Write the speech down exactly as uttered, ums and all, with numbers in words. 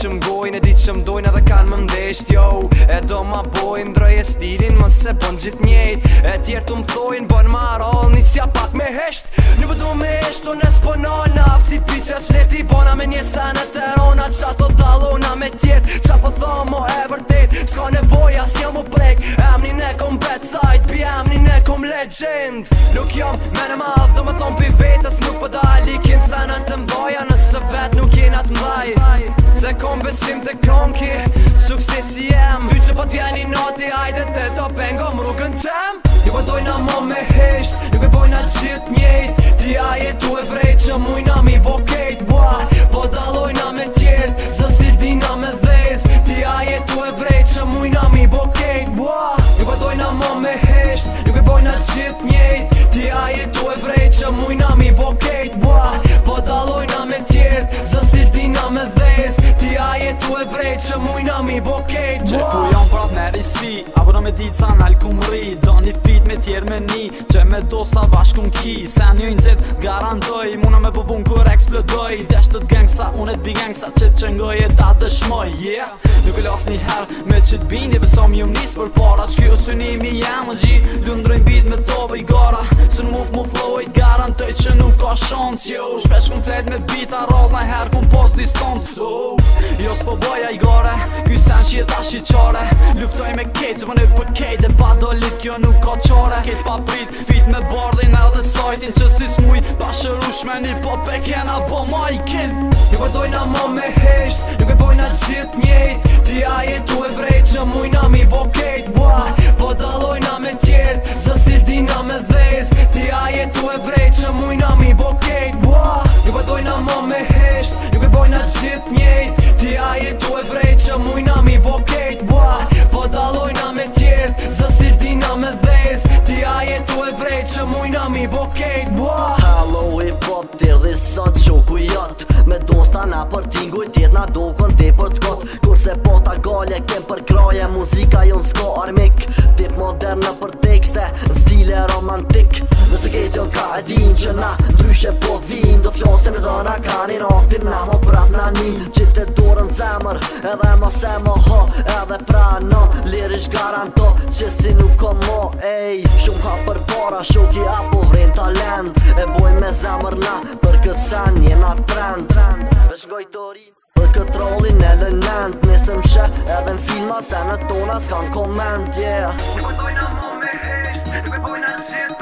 që m'gojnë, e di që m'dojnë edhe kanë më mdesht, jo. E do ma bojnë, ndroje stilin, më se bon gjith njejt. E tjerë tu m'thojnë, bon ma roll, nisja pak me hesht. Një pëdu me hesht, unë e s'ponol në afsit piqes fleti. Bona me një senet e rona, qa to dalona me tjetë. Qa po thomo e vërtet, s'ka nevoja s'jam u prek. Emnin e kom bet sajt, pi emnin e kom legend. Nuk jom me në madh, do me thon pi vetës. Nuk po dali kin senet të mdoja, nëse vet nuk jenat mdaj. Se kom besim të konki, suksesi jem. Ty që po t'vjeni noti, ajde te do pengo m'rugën tem. Ju po dojna mo me hesht, nuk e bojna qit njejt. Ti a jetu e vrejt që mujna mi bo kejt, bua. Po dalojna me tjert, zësil dina me dhez. Ti a jetu e vrejt që mujna mi bo kejt, bua. Ju po dojna mo me hesht, nuk e bojna qit njejt. Ti a jetu e vrejt që mujna mi bo kejt, bua. Po dalojna me tjert, zësil dina me dhez. Ti a jetu e vrejt që mujna mi bo kejt, bua. Që ku jam prap në risi, apo do me dit sa n'al ku m'ri. Do një fit me tjerë me ni, që me dosta bashku m'ki. Se një njët garantoj, muna me po pun kur eksplodoj. Deshtët gangsa, unet bi gangsa, që që ngoj e ta dëshmoj, yeah. Nuk e las një her me qët bini, besom ju m'nis për para. Që kjo synimi jem më gji, lundrojnë bit me tobe i gara. Së n'muk mu flowit, garantoj që nuk ka shans, yo. Shpesh kum flet me bita, rall në her kum pos distans, oh. Jo s'po boja i gare, kuj sen që jeta shqyqare. Luftoj me kejt, se më në për kejt, e pa dolit kjo nuk ka qare. Kejt pa prit, fit me bardhin edhe sajtin, që si s'muj pa shërush me një pop e kena po ma i kin. Nuk e dojna mo me hesht, nuk e bojna qit njejt. Ti a jetu e vrejt që mujna mi bo kejt, bua. Po dalojna me tjert, zësil dina me dhez. Ti a jetu e vrejt që mujna mi bo kejt, bua. Nuk e dojna mo me hesht, nuk e bojna qit njejt. Ti a jetu e vrejt që mujna mi bo kejt, bua. Po dalojna me tjert, zësil dina me dhez. Ti a jetu e vrejt që mujna mi bo kejt, bua. Hello hip hop, tërdi sot shoku jot. Me dosta na për tinguj, tjet na do kën te për t'kot. Kurse po ta gale, kem për kraje, muzika jon s'ka armik. Tip moderne për tekste, në stile romantik. Nëse kejt jon ka edhin që na ndryshe po vin. Do flasim e do na kanin aktin, na mo prap na nin. Qitë e dorën zemër, edhe ma se mo ho, edhe pra no. Lirish garanto, që si nuk ko mo, ej. Shumë ha për para, shoki apo vren talent. E boj me zemër na, për këtë sen jena trend. Vesh ngoj të rin, për këtë rollin e lënent. Nesë më shë edhe n'filma, se në tona s'kan komment, yeah. Nuk e dojna mo me hesht, nuk e bojna qit